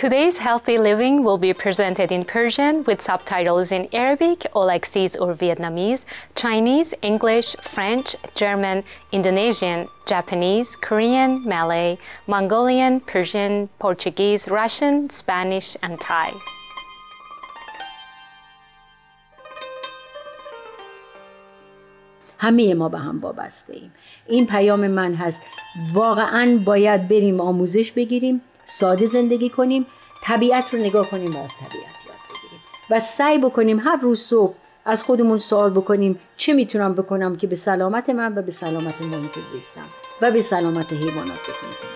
Today's Healthy Living will be presented in Persian with subtitles in Arabic, Aulacese or Vietnamese, Chinese, English, French, German, Indonesian, Japanese, Korean, Malay, Mongolian, Persian, Portuguese, Russian, Spanish, and Thai. همه ما به هم وابسته ایم. این پیام من هست واقعاً باید بریم آموزش بگیریم، ساده زندگی کنیم، طبیعت رو نگاه کنیم و از طبیعت یاد بگیریم و سعی بکنیم هر روز صبح از خودمون سوال بکنیم چه میتونم بکنم که به سلامت من و به سلامت محیط زیستم و به سلامت حیوانات بتونم کنم.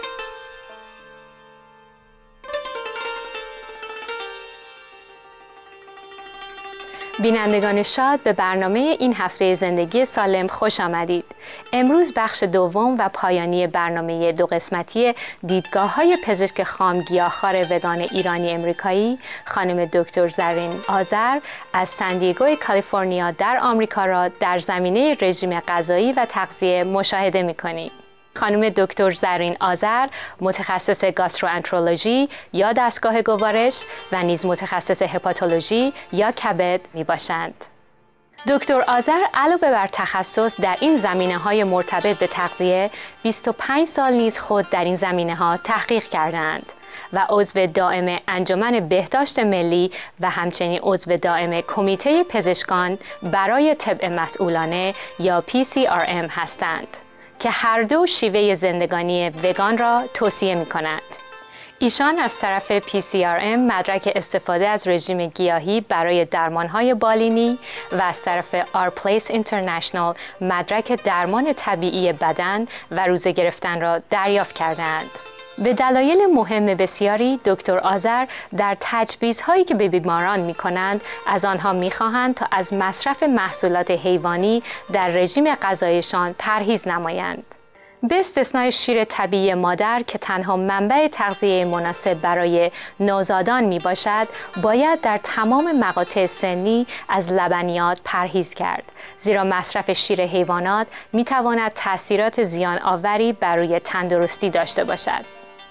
بینندگان شاد، به برنامه این هفته زندگی سالم خوش آمدید. امروز بخش دوم و پایانی برنامه 2 قسمتی دیدگاه‌های پزشک خام گیاهخوار وگان ایرانی امریکایی خانم دکتر زرین آذر از سندیگو کالیفرنیا در آمریکا را در زمینه رژیم غذایی و تغذیه مشاهده می‌کنیم. خانم دکتر زرین آذر متخصص گاستروانترولوژی یا دستگاه گوارش و نیز متخصص هپاتولوژی یا کبد می باشند. دکتر آذر علاوه بر تخصص در این زمینه‌های مرتبط به تغذیه 25 سال نیز خود در این زمینه‌ها تحقیق کردند و عضو دائم انجمن بهداشت ملی و همچنین عضو دائم کمیته پزشکان برای طب مسئولانه یا PCRM هستند که هر دو شیوه زندگانی وگان را توصیه می کنند. ایشان از طرف PCRM مدرک استفاده از رژیم گیاهی برای درمانهای بالینی و از طرف Our Place International مدرک درمان طبیعی بدن و روزه گرفتن را دریافت کردند. به دلایل مهم بسیاری دکتر آذر در تجویزهایی که به بیماران می کنند از آنها می خواهند تا از مصرف محصولات حیوانی در رژیم غذایشان پرهیز نمایند. به استثنای شیر طبیعی مادر که تنها منبع تغذیه مناسب برای نوزادان می باشد، باید در تمام مقاطع سنی از لبنیات پرهیز کرد، زیرا مصرف شیر حیوانات می تواند تأثیرات زیان آوری بر روی تندرستی داشته باشد.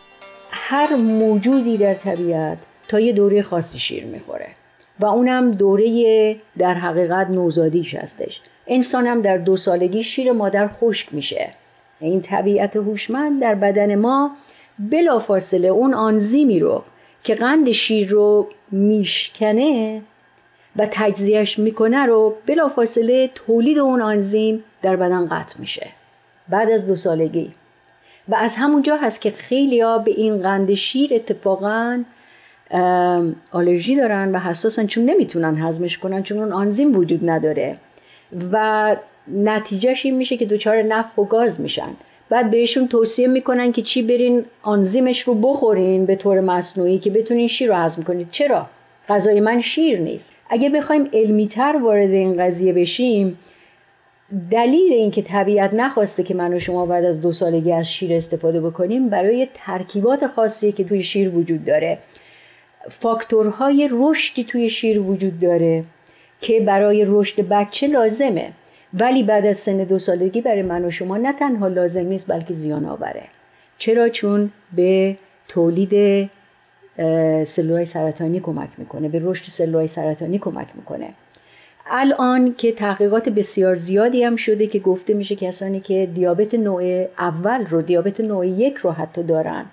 هر موجودی در طبیعت تا یه دوره خاصی شیر میخوره و اونم دوره در حقیقت نوزادیش هستش. انسان هم در 2 سالگی شیر مادر خشک میشه. این طبیعت هوشمند در بدن ما بلافاصله اون آنزیمی رو که قند شیر رو میشکنه و تجزیهش میکنه رو بلافاصله تولید اون آنزیم در بدن قطع میشه بعد از 2 سالگی. و از همونجا هست که خیلی‌ها به این قند شیر اتفاقاً آلرژی دارن و حساسن، چون نمیتونن هضمش کنن، چون اون آنزیم وجود نداره و نتیجهش این میشه که دچار نفخ و گاز میشن. بعد بهشون توصیه میکنن که چی برین آنزیمش رو بخورین به طور مصنوعی که بتونین شیر رو هضم کنید. چرا؟ غذای من شیر نیست. اگه بخوایم علمی‌تر وارد این قضیه بشیم، دلیل این که طبیعت نخواسته که من و شما بعد از 2 سالگی از شیر استفاده بکنیم برای ترکیبات خاصی که توی شیر وجود داره، فاکتورهای رشدی توی شیر وجود داره که برای رشد بچه لازمه، ولی بعد از سن 2 سالگی برای من و شما نه تنها لازم نیست بلکه زیان آوره. چرا؟ چون به تولید سلولهای سرطانی کمک میکنه، به رشد سلولهای سرطانی کمک میکنه. الان که تحقیقات بسیار زیادی هم شده که گفته میشه کسانی که دیابت نوع اول رو، دیابت نوع 1 رو حتی دارن،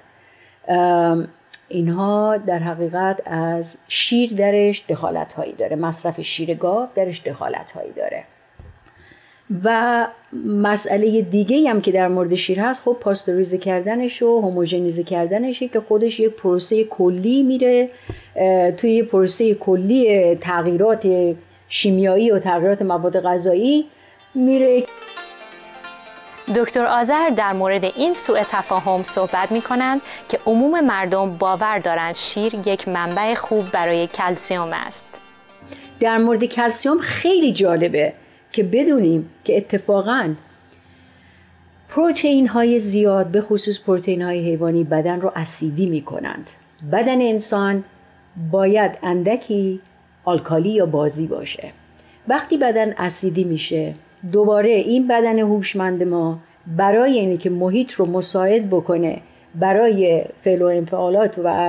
اینها در حقیقت از شیر درش دخالت هایی داره، مصرف شیر گاو درش دخالت هایی داره. و مسئله دیگه هم که در مورد شیر هست، خب پاستوریزه کردنش و هوموژنیزه کردنشه که خودش یک پروسه کلی میره، توی یک پروسه کلی تغییرات شیمیایی و تغییرات مواد غذایی میره. دکتر آذر در مورد این سوء تفاهم صحبت می کنند که عموم مردم باور دارند شیر یک منبع خوب برای کلسیم است. در مورد کلسیم خیلی جالبه که بدونیم که اتفاقاً پروتئین های زیاد، به خصوص پروتئین های حیوانی، بدن رو اسیدی می کنند. بدن انسان باید اندکی آلکالی یا بازی باشه. وقتی بدن اسیدی میشه، دوباره این بدن هوشمند ما برای اینی که محیط رو مساعد بکنه برای فعل و انفعالات و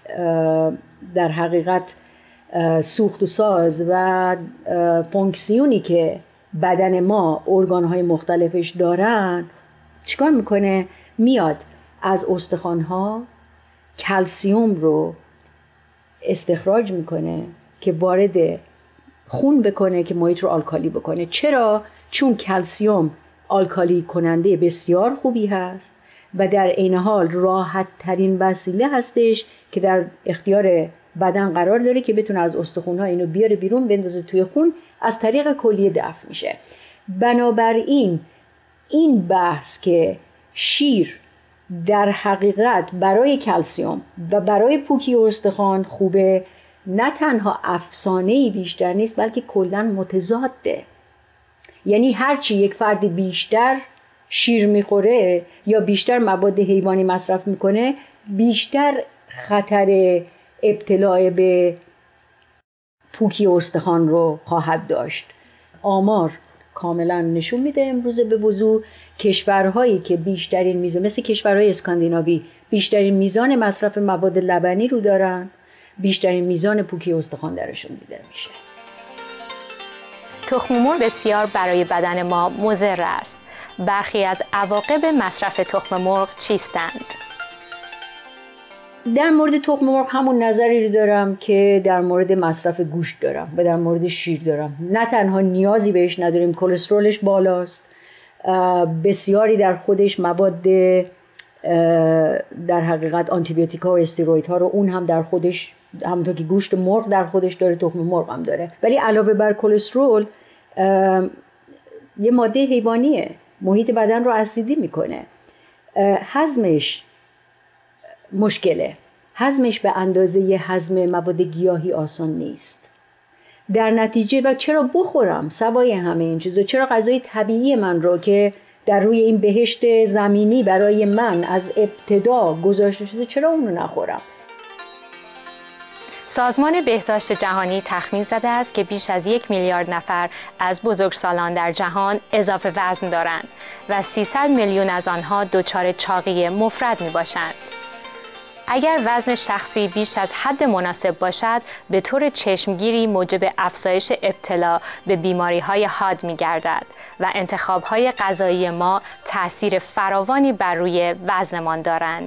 در حقیقت سوخت و ساز و فونکسیونی که بدن ما ارگانهای مختلفش دارن چیکار میکنه؟ میاد از استخوانها کلسیوم رو استخراج میکنه که وارد خون بکنه که محیط رو آلکالی بکنه. چرا؟ چون کلسیوم آلکالی کننده بسیار خوبی هست و در عین حال راحت ترین وسیله هستش که در اختیار بدن قرار داره که بتونه از استخوان‌ها اینو بیاره بیرون بندازه توی خون، از طریق کلیه دفع میشه. بنابراین این بحث که شیر در حقیقت برای کلسیوم و برای پوکی استخوان خوبه، نه تنها افسانه‌ای بیشتر نیست بلکه کلاً متضاده. یعنی هرچی یک فرد بیشتر شیر میخوره یا بیشتر مواد حیوانی مصرف میکنه، بیشتر خطر ابتلا به پوکی استخوان رو خواهد داشت. آمار کاملا نشون میده امروز به وضوح کشورهایی که بیشترین میزان، مثل کشورهای اسکاندیناوی، بیشترین میزان مصرف مواد لبنی رو دارن، بیشترین میزان پوکی استخوان درشون دیده میشه. تخم مرغ بسیار برای بدن ما مضر است. برخی از عواقب مصرف تخم مرغ چیستند؟ در مورد تخم مرغ همون نظری رو دارم که در مورد مصرف گوشت دارم و در مورد شیر دارم. نه تنها نیازی بهش نداریم، کلسترولش بالاست، بسیاری در خودش مواد در حقیقت آنتیبیوتیکا و استیروئیدها رو اون هم در خودش، همونطور که گوشت مرغ در خودش داره، تخم مرغ هم داره. ولی علاوه بر کلسترول یه ماده حیوانیه، محیط بدن رو اسیدی میکنه، هضمش مشکله، هضمش به اندازه هضم مواد گیاهی آسان نیست. در نتیجه و چرا بخورم سوای همه این چیزا؟ چرا غذای طبیعی من رو که در روی این بهشت زمینی برای من از ابتدا گذاشته شده، چرا اونو نخورم؟ سازمان بهداشت جهانی تخمین زده است که بیش از 1 میلیارد نفر از بزرگسالان در جهان اضافه وزن دارند و 300 میلیون از آنها دچار چاقی مفرط می باشند. اگر وزن شخصی بیش از حد مناسب باشد، به طور چشمگیری موجب افزایش ابتلا به بیماری‌های حاد می‌گردد و انتخاب‌های غذایی ما تأثیر فراوانی بر روی وزنمان دارند.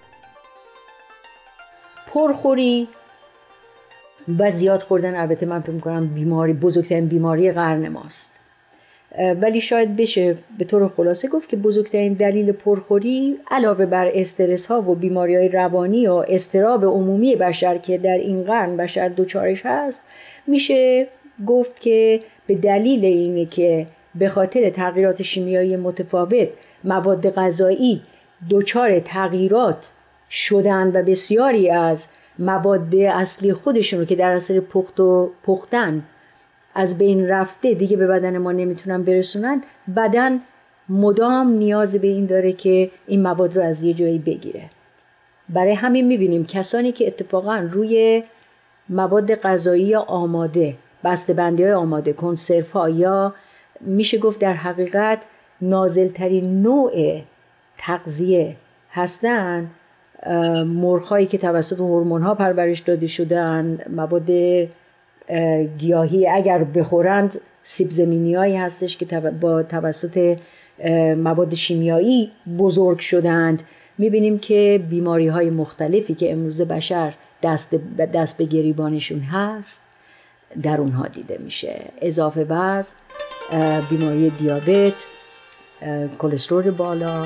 پرخوری و زیاد خوردن، البته من فکر می‌کنم بزرگترین بیماری قرن ماست، ولی شاید بشه به طور خلاصه گفت که بزرگترین دلیل پرخوری علاوه بر استرس ها و بیماری‌های روانی و اضطراب عمومی بشر که در این قرن بشر دچارش هست، میشه گفت که به دلیل اینه که به خاطر تغییرات شیمیایی متفاوت مواد غذایی دچار تغییرات شدن و بسیاری از مواد اصلی خودشون رو که در اثر پختن از بین رفته دیگه به بدن ما نمیتونن برسونن. بدن مدام نیاز به این داره که این مواد رو از یه جایی بگیره. برای همین میبینیم کسانی که اتفاقا روی مواد غذایی آماده، بسته‌بندی‌های آماده، کنسروها یا میشه گفت در حقیقت نازل‌ترین نوع تغذیه هستن، مرغ‌هایی که توسط هورمون‌ها پرورش داده شدن، مواد گیاهی اگر بخورند، سیب زمینی‌هایی هستش که با توسط مواد شیمیایی بزرگ شدند. می‌بینیم که بیماری‌های مختلفی که امروز بشر دست به گریبانشون هست در اونها دیده میشه. اضافه وزن، بیماری دیابت، کلسترول بالا.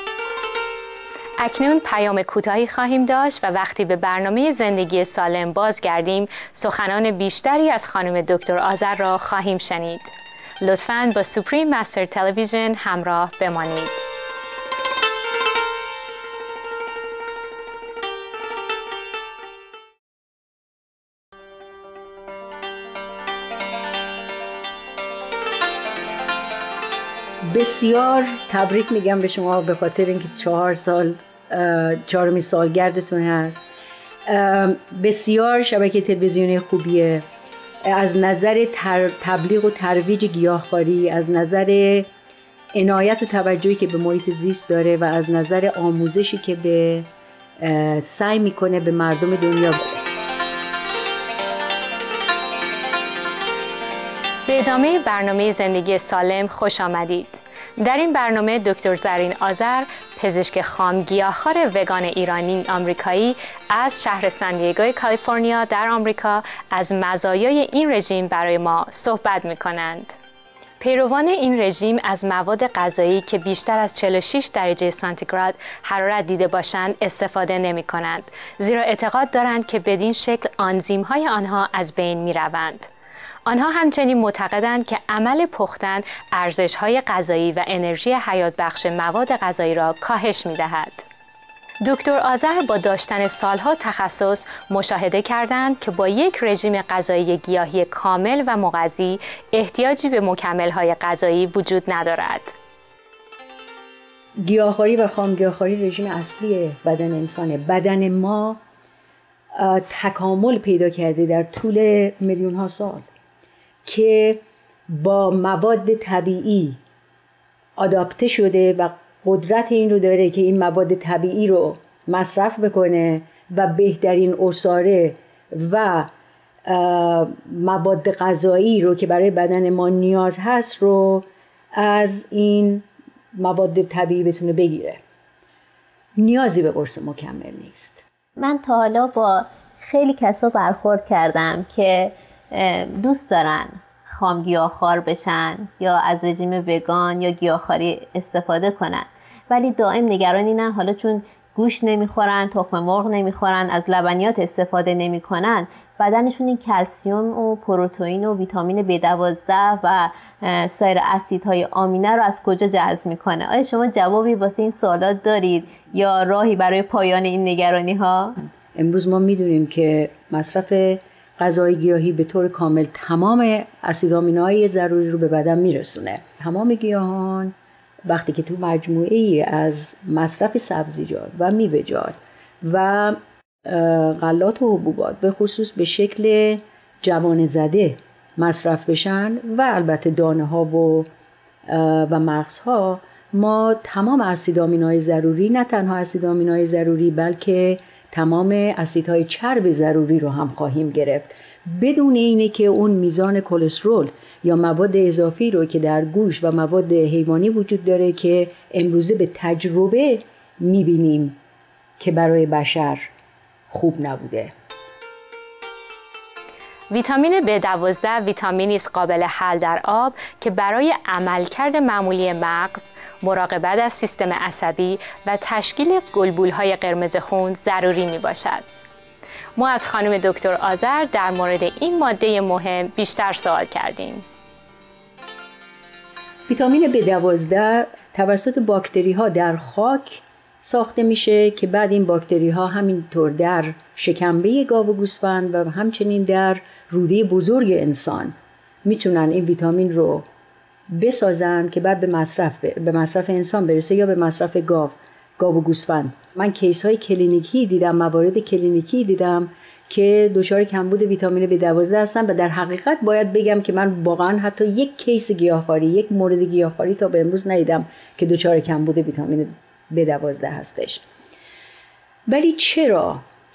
اکنون پیام کوتاهی خواهیم داشت و وقتی به برنامه زندگی سالم بازگردیم سخنان بیشتری از خانم دکتر آذر را خواهیم شنید. لطفاً با سوپریم مستر تلویزیون همراه بمانید. بسیار تبریک میگم به شما به خاطر اینکه 4 سالگردتون هست. بسیار شبکه تلویزیونی خوبیه از نظر تبلیغ و ترویج گیاهخواری، از نظر عنایت و توجهی که به محیط زیست داره و از نظر آموزشی که به سعی میکنه به مردم دنیا بده. به ادامه برنامه زندگی سالم خوش آمدید. در این برنامه دکتر زرین آذر، پزشک خام گیاهخوار وگان ایرانی آمریکایی از شهر سان دیگو کالیفرنیا در آمریکا از مزایای این رژیم برای ما صحبت می‌کنند. پیروان این رژیم از مواد غذایی که بیشتر از 46 درجه سانتیگراد حرارت دیده باشند استفاده نمی‌کنند، زیرا اعتقاد دارند که بدین شکل آنزیم‌های آنها از بین می‌روند. آنها همچنین معتقدند که عمل پختن ارزش‌های غذایی و انرژی حیات بخش مواد غذایی را کاهش می‌دهد. دکتر آذر با داشتن سالها تخصص مشاهده کردند که با یک رژیم غذایی گیاهی کامل و مغذی احتیاجی به مکمل‌های غذایی وجود ندارد. گیاهخواری و خامگیاهخواری رژیم اصلی بدن انسانه. بدن ما تکامل پیدا کرده در طول میلیون‌ها سال که با مواد طبیعی آداپته شده و قدرت این رو داره که این مواد طبیعی رو مصرف بکنه و بهترین عصاره و مواد غذایی رو که برای بدن ما نیاز هست رو از این مواد طبیعی بتونه بگیره. نیازی به قرص مکمل نیست. من تا حالا با خیلی کسا برخورد کردم که دوست دارن خام گیاهخوار بشن یا از رژیم وگان یا گیاهخواری استفاده کنن، ولی دائم نگران اینن حالا چون گوشت نمیخورن، تخم مرغ نمیخورن، از لبنیات استفاده نمیکنن، بدنشون این کلسیم و پروتئین و ویتامین B12 و سایر اسیدهای آمینه رو از کجا جذب میکنه؟ آیا شما جوابی واسه این سوالات دارید یا راهی برای پایان این نگرانی ها؟ امروز ما میدونیم که مصرف غذای گیاهی به طور کامل تمام اسید آمینه‌های ضروری رو به بدن میرسونه. تمام گیاهان وقتی که تو مجموعه‌ای از مصرف سبزیجات و میوه‌جات و غلات و حبوبات به خصوص به شکل جوانه زده مصرف بشن و البته دانه ها و مغزها، ما تمام اسید آمینه‌های ضروری، نه تنها اسید آمینه‌های ضروری بلکه تمام اسیدهای چرب ضروری رو هم خواهیم گرفت، بدون اینه که اون میزان کلسترول یا مواد اضافی رو که در گوشت و مواد حیوانی وجود داره که امروزه به تجربه میبینیم که برای بشر خوب نبوده. ویتامین B12 ویتامینی است قابل حل در آب که برای عملکرد معمولی مغز، مراقبت از سیستم عصبی و تشکیل گلبولهای قرمز خون ضروری می باشد. ما از خانم دکتر آذر در مورد این ماده مهم بیشتر سوال کردیم. ویتامین B12 توسط باکتری ها در خاک ساخته میشه که بعد این باکتری ها همینطور در شکمبه گاو و گوسفند و همچنین در روده بزرگ انسان میتونن این ویتامین رو بسازن که بعد به مصرف انسان برسه یا به مصرف گاو و گوسفند. من کیس های کلینیکی دیدم، موارد کلینیکی دیدم که دچار کمبود ویتامین B12 هستن و در حقیقت باید بگم که من واقعا حتی یک کیس گیاهخواری، یک مورد گیاهخواری تا به امروز ندیدم که دچار کمبود ویتامین B12 هستش. ولی چرا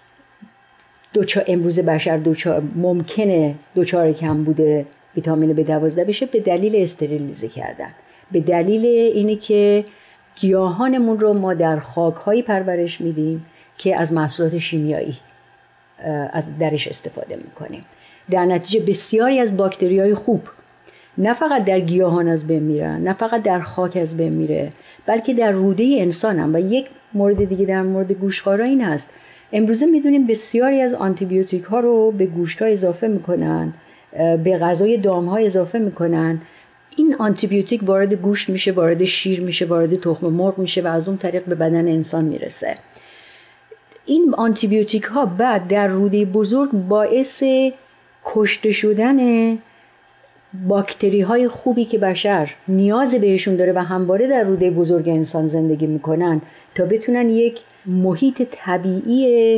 امروز بشر ممکنه دچار کمبود ویتامین B12 بشه؟ به دلیل استریلیزه کردن، به دلیل اینه که گیاهانمون رو ما در خاک‌هایی پرورش میدیم که از محصولات شیمیایی از درش استفاده میکنیم. در نتیجه بسیاری از باکتریای خوب نه فقط در گیاهان از بین میرن، نه فقط در خاک از بین میره، بلکه در روده انسان هم. و یک مورد دیگه در مورد گوشتخوارا این هست، امروزه میدونیم بسیاری از آنتیبیوتیک ها رو به گوشت ها اضافه میکنن، به غذای دام ها اضافه میکنن. این آنتیبیوتیک وارد گوشت میشه، وارد شیر میشه، وارد تخم مرغ میشه و از اون طریق به بدن انسان میرسه. این آنتیبیوتیک ها بعد در روده بزرگ باعث کشته شدن باکتری های خوبی که بشر نیاز بهشون داره و همواره در روده بزرگ انسان زندگی میکنن تا بتونن یک محیط طبیعی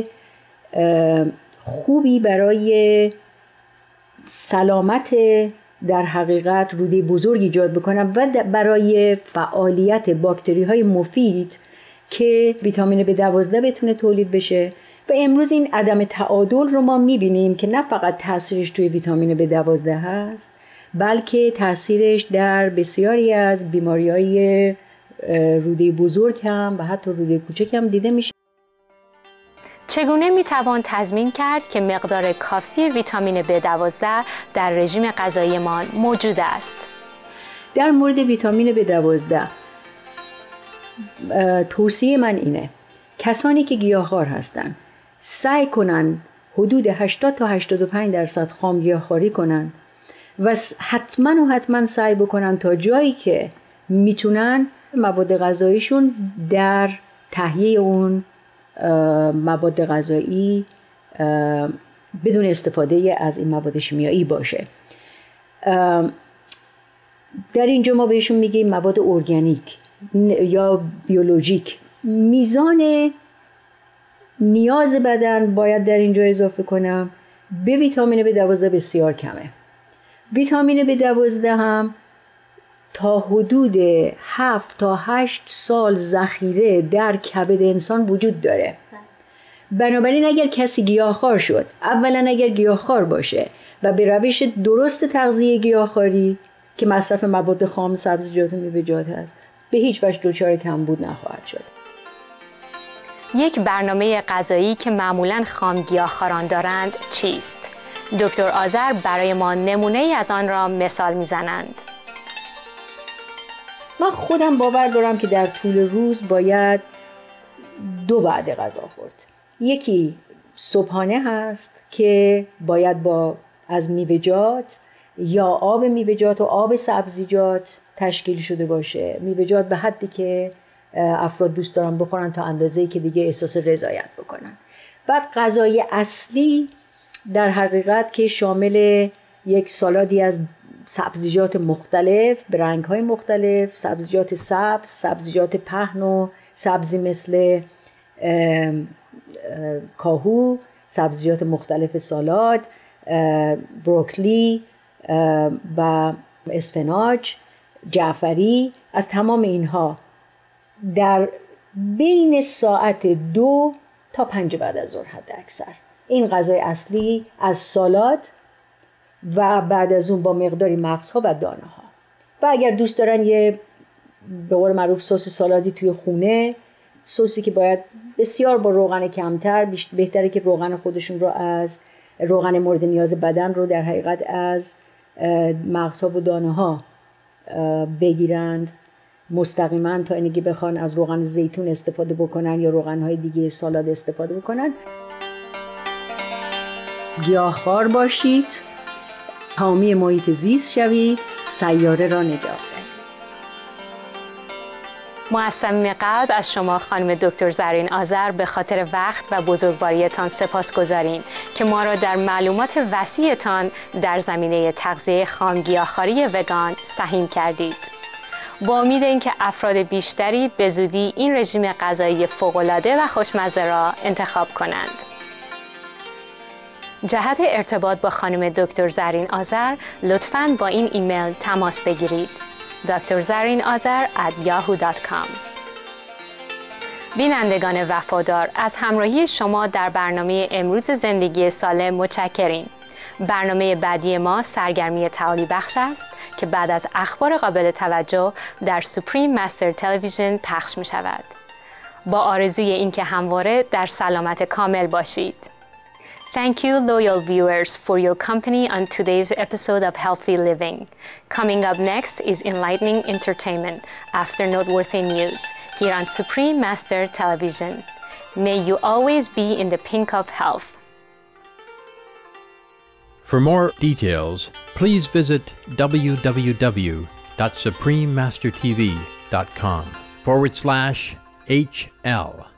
خوبی برای سلامت در حقیقت روده بزرگ ایجاد بکنن و برای فعالیت باکتری های مفید که ویتامین B12 بتونه تولید بشه. و امروز این عدم تعادل رو ما میبینیم که نه فقط تاثیرش توی ویتامین B12 هست، بلکه تاثیرش در بسیاری از بیماری‌های روده بزرگ هم و حتی روده کوچک هم دیده میشه. چگونه میتوان تضمین کرد که مقدار کافی ویتامین B12 در رژیم غذاییمان موجود است؟ در مورد ویتامین B12 توصیه من اینه کسانی که گیاهخوار هستن سعی کنن حدود 80 تا 85% خام گیاهخواری کنن و حتما سعی بکنن تا جایی که میتونن مواد غذاییشون در تهیه اون مواد غذایی بدون استفاده از این مواد شیمیایی باشه. در اینجا ما بهشون میگیم مواد ارگانیک یا بیولوژیک. میزان نیاز بدن باید در اینجا اضافه کنم به ویتامین B12 بسیار کمه. ویتامین B12 هم تا حدود 7 تا 8 سال ذخیره در کبد انسان وجود داره. بنابراین اگر کسی گیاهخوار شد، اولا اگر گیاهخوار باشه و به روش درست تغذیه گیاهخواری که مصرف مواد خام، سبزیجات و میوه‌جات هست، به هیچ وجه دچار کمبود نخواهد شد. یک برنامه غذایی که معمولاً خام گیاهخواران دارند چیست؟ دکتر آذر برای ما نمونه‌ای از آن را مثال می‌زنند. من خودم باور دارم که در طول روز باید 2 وعده غذا خورد. یکی صبحانه هست که باید از میوه‌جات یا آب میوه‌جات و آب سبزیجات تشکیل شده باشه. میوه‌جات به حدی که افراد دوست دارن بخورن تا اندازه‌ای که دیگه احساس رضایت بکنن. بعد غذای اصلی در حقیقت که شامل یک سالادی از سبزیجات مختلف به رنگ‌های مختلف، سبزیجات سبز، سبزیجات پهن و سبزی مثل کاهو، سبزیجات مختلف سالاد، بروکلی و اسفناج، جعفری. از تمام اینها در بین ساعت 2 تا 5 بعد از ظهر حد اکثر این غذای اصلی از سالاد و بعد از اون با مقداری مغزها و دانه ها. و اگر دوست دارن یه به قول معروف سس سالادی توی خونه، سوسی که باید بسیار با روغن کمتر، بهتره که روغن خودشون رو از روغن مورد نیاز بدن رو در حقیقت از مغزها و دانه ها بگیرند مستقیما تا اینکه بخوان از روغن زیتون استفاده بکنن یا روغن‌های دیگه سالاد استفاده بکنن. گیاهخوار باشید، حامی محیط زیست شوید، سیاره را نجات دهید. ما از صمیم قلب از شما خانم دکتر زرین آذر به خاطر وقت و بزرگواریتان سپاسگزاریم که ما را در معلومات وسیعتان در زمینه تغذیه خام گیاهخواری وگان سهیم کردید. با امید اینکه افراد بیشتری به زودی این رژیم غذایی فوق‌العاده و خوشمزه را انتخاب کنند. جهت ارتباط با خانم دکتر زرین آذر لطفاً با این ایمیل تماس بگیرید: drzarinazar@yahoo.com. بینندگان وفادار، از همراهی شما در برنامه امروز زندگی سالم متشکریم. برنامه بعدی ما سرگرمی تعالی بخش است که بعد از اخبار قابل توجه در سوپریم مستر تلویزیون پخش می شود. با آرزوی اینکه همواره در سلامت کامل باشید. Thank you, loyal viewers, for your company on today's episode of Healthy Living. Coming up next is enlightening entertainment after noteworthy news here on Supreme Master Television. May you always be in the pink of health. For more details, please visit www.suprememastertv.com/HL.